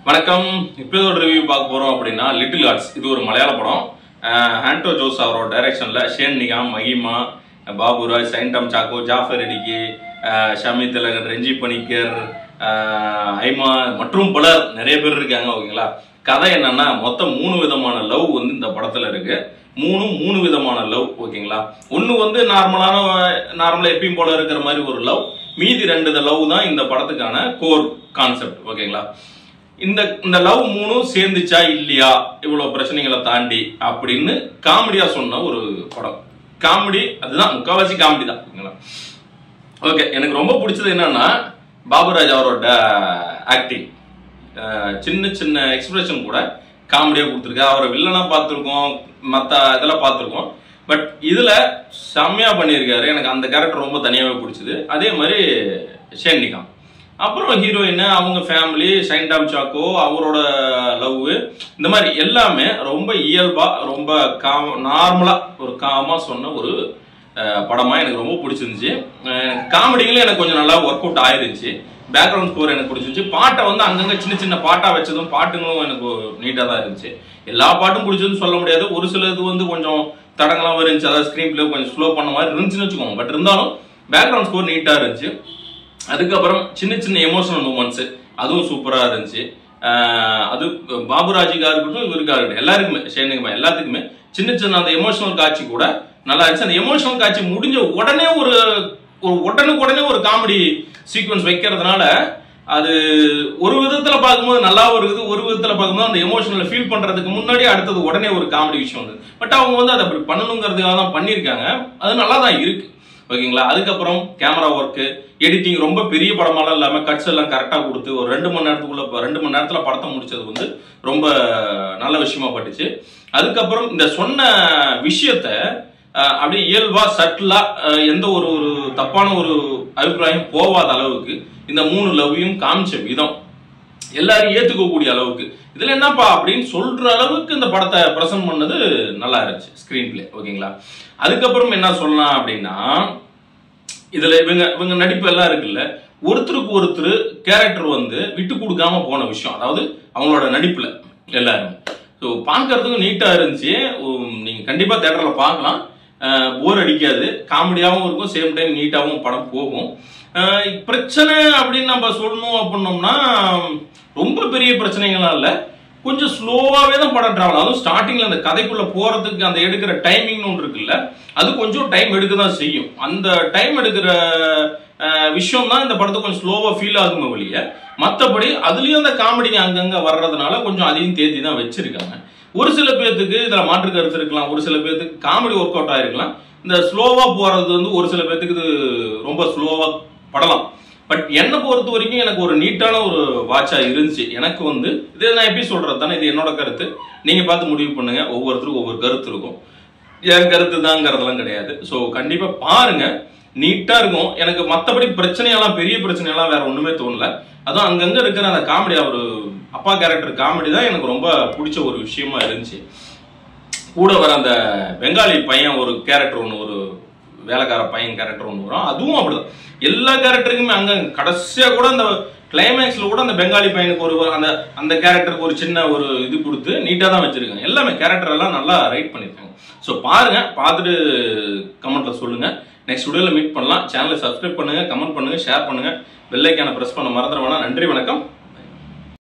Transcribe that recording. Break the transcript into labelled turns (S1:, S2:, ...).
S1: வணக்கம். இப்போ ஒரு ரிவ்யூ பார்க்க போறோம் அப்படின்னா லிட்டில் ஆர்ட்ஸ். இது ஒரு மலையாள படம். ஆண்டோ ஜோஸ் அவரோட டைரக்ஷன்ல ஷேன் நிகாம், மஹிமா, பாபுராஜ், சைன்டம் சாக்கோ, ஜாஃபர் இடிக்கி, ஷமி திலகன், ரஞ்சி பணிக்கர், ஐமா மற்றும் பலர் நிறைய பேர் இருக்காங்க. ஓகேங்களா. கதை என்னன்னா மொத்தம் 3 விதமான லவ் வந்து இந்த படத்துல இருக்கு. மூணு விதமான லவ். ஓகேங்களா. ஒன்னு நார்மலா எப்பயும் போல இருக்கிற மாதிரி ஒரு லவ். மீதி 2 லவ் தான் இந்த படத்துக்கான கோர் கான்செப்ட். ஓகேங்களா. இந்த லவ் 3 சேர்ந்துச்சா இல்லையா இவ்வளவு பிரச்சனைகளை தாண்டி அப்படின்னு காமெடியா சொன்ன ஒரு படம். காமெடி அதுதான், முக்காவாசி காமெடி தான். ஓகேங்களா. ஓகே, எனக்கு ரொம்ப பிடிச்சது என்னன்னா பாபுராஜ் அவரோட ஆக்டிங். சின்ன சின்ன எக்ஸ்பிரஷன் கூட காமெடியா கொடுத்துருக்காரு. அவரை வில்லனா பார்த்துருக்கோம், மற்ற இதெல்லாம் பார்த்துருக்கோம். பட் இதுல செம்மையா பண்ணியிருக்காரு. எனக்கு அந்த கேரக்டர் ரொம்ப தனியாவே பிடிச்சது. அதே மாதிரி ஷேன் நிகாம், அப்புறம் ஹீரோயின், அவங்க ஃபேமிலி, சைன்டாம் சாக்கோ, அவரோட லவ், இந்த மாதிரி எல்லாமே ரொம்ப இயல்பா, ரொம்ப நார்மலா ஒரு காமா சொன்ன ஒரு படமா எனக்கு ரொம்ப பிடிச்சிருந்துச்சு. காமெடிகளும் எனக்கு கொஞ்சம் நல்லா ஒர்க் அவுட் ஆயிருந்துச்சு. பேக்ரவுண்ட் ஸ்கோர் எனக்கு பிடிச்சிருந்துச்சு. பாட்டை வந்து அங்கங்க சின்ன சின்ன பாட்டா வச்சதும் பாட்டுங்களும் எனக்கு நீட்டா தான் இருந்துச்சு. எல்லா பாட்டும் பிடிச்சதுன்னு சொல்ல முடியாது. ஒரு சில இது வந்து கொஞ்சம் தடங்களாவும் இருந்துச்சு. அதாவது ஸ்கிரீன் பிளே கொஞ்சம் ஸ்லோ பண்ண மாதிரி இருந்துச்சுன்னு வச்சுக்கோங்க. பட் இருந்தாலும் பேக்ரவுண்ட் ஸ்கோர் நீட்டா இருந்துச்சு. அதுக்கப்புறம் சின்ன சின்ன எமோஷனல் மூமெண்ட்ஸ் அதுவும் சூப்பரா இருந்துச்சு. அது பாபுராஜிக்கா இருக்கட்டும், இவருக்கா இருக்கட்டும், எல்லாருக்குமே, ஷேனுக்குமே, எல்லாத்துக்குமே சின்ன சின்ன அந்த எமோஷனல் காட்சி கூட நல்லா இருந்துச்சு. அந்த எமோஷனல் காட்சி முடிஞ்ச உடனே உடனுக்குடனே ஒரு காமெடி சீக்வன்ஸ் வைக்கிறதுனால அது ஒரு விதத்துல பார்க்கும்போது நல்லாவும் இருக்குது, ஒரு விதத்துல பார்க்கும்போது அந்த எமோஷனலை ஃபீல் பண்றதுக்கு முன்னாடி அடுத்தது உடனே ஒரு காமெடி விஷயம் வந்து. பட் அவங்க வந்து அதை அப்படி பண்ணணுங்கிறதுக்காக தான் பண்ணியிருக்காங்க. அது நல்லா தான் இருக்கு. ஓகேங்களா. அதுக்கப்புறம் கேமரா ஒர்க்கு, எடிட்டிங் ரொம்ப பெரிய படமாலாம் இல்லாம கட்ஸ் எல்லாம் கரெக்டா கொடுத்து ஒரு 2 மணி நேரத்துல படத்தை முடிச்சது வந்து ரொம்ப நல்ல விஷயமா பட்டுச்சு. அதுக்கப்புறம் இந்த சொன்ன விஷயத்த அப்படியே இயல்பா சட்டிலா எந்த ஒரு தப்பான ஒரு அபிப்பிராயம் போவாத அளவுக்கு இந்த 3 லவ்வையும் காமிச்ச விதம் எல்லாரும் ஏத்துக்கக்கூடிய அளவுக்கு, இதுல என்னப்பா அப்படின்னு சொல்ற அளவுக்கு இந்த படத்தை பிரசன்ட் பண்ணது நல்லா இருந்துச்சு ஸ்கிரீன் பிளே. ஓகேங்களா. அதுக்கப்புறம் என்ன சொல்லலாம் அப்படின்னா, இதுல இவங்க நடிப்பு எல்லாம் இருக்குல்ல, ஒருத்தருக்கு ஒருத்தர் கேரக்டர் வந்து விட்டு கொடுக்காம போன விஷயம், அதாவது அவங்களோட நடிப்புல எல்லாரும் ஸோ பார்க்கறதுக்கும் நீட்டா இருந்துச்சு. நீங்க கண்டிப்பா தியேட்டர்ல பார்க்கலாம். போர் அடிக்காது, காமெடியாவும் இருக்கும், சேம் டைம் நீட்டாவும் படம் போகும். பிரச்சனை அப்படின்னு நம்ம சொல்லணும் அப்படின்னோம்னா ரொம்ப பெரிய பிரச்சனைகள்லாம் இல்லை, கொஞ்சம் ஸ்லோவாவே தான் படம் டிராவல். அதுவும் ஸ்டார்டிங்ல அந்த கதைக்குள்ள போறதுக்கு அந்த எடுக்கிற டைமிங்னு ஒன்று இருக்குல்ல, அது கொஞ்சம் டைம் எடுக்க தான் செய்யும். அந்த டைம் எடுக்கிற விஷயம் தான் இந்த படத்தை கொஞ்சம் ஸ்லோவா ஃபீல் ஆகுமே வெளியே. மற்றபடி அதுலயும் அந்த காமெடிங்க அங்கங்க வர்றதுனால கொஞ்சம் அதையும் தேதி தான் வச்சிருக்காங்க. ஒரு சில பேர்த்துக்கு இதுல மாற்று கருத்து இருக்கலாம், ஒரு சில பேர்த்துக்கு காமெடி ஒர்க் அவுட் ஆயிருக்கலாம். இந்த ஸ்லோவா போறது வந்து ஒரு சில பேர்த்துக்கு இது ரொம்ப ஸ்லோவா படலாம். பட் என்னை பொறுத்த வரைக்கும் எனக்கு ஒரு நீட்டான ஒரு வாட்சா இருந்துச்சு. எனக்கு வந்து இது நான் எப்படி சொல்றது தானே, இது என்னோட கருத்து. நீங்க பார்த்து முடிவு பண்ணுங்க. ஒவ்வொருத்தருக்கும் ஒவ்வொரு கருத்து இருக்கும். என் கருத்து தாங்கிறதெல்லாம் கிடையாது. ஸோ கண்டிப்பா பாருங்க, நீட்டா இருக்கும். எனக்கு மற்றபடி பிரச்சனையெல்லாம், பெரிய பிரச்சனையெல்லாம் வேற ஒண்ணுமே தோணல. அதுவும் அங்கங்க இருக்கிற அந்த காமெடி, ஒரு அப்பா கேரக்டர் காமெடி தான் எனக்கு ரொம்ப பிடிச்ச ஒரு விஷயமா இருந்துச்சு. கூட வர அந்த பெங்காலி பையன் ஒரு கேரக்டர் ஒன்று, ஒரு வேலைக்கார பையன் கேரக்டர் ஒன்று வரும், அதுவும் அப்படிதான். எல்லா கேரக்டருக்குமே அங்க கடைசியா கூட அந்த கிளைமேக்ஸ்ல கூட அந்த பெங்காலி பையனுக்கு ஒரு அந்த கேரக்டருக்கு ஒரு சின்ன ஒரு இது கொடுத்து நீட்டா தான் வச்சிருக்காங்க. எல்லாமே கேரக்டர் எல்லாம் நல்லா ரைட் பண்ணிருக்காங்க. ஸோ பாருங்க, பார்த்துட்டு கமெண்ட்ல சொல்லுங்க. நெக்ஸ்ட் வீடியோல மீட் பண்ணலாம். சேனலை சப்ஸ்கிரைப் பண்ணுங்க, கமெண்ட் பண்ணுங்க, ஷேர் பண்ணுங்க, பெல் ஐகானை பிரஸ் பண்ண மறந்துட வேணாம். நன்றி, வணக்கம்.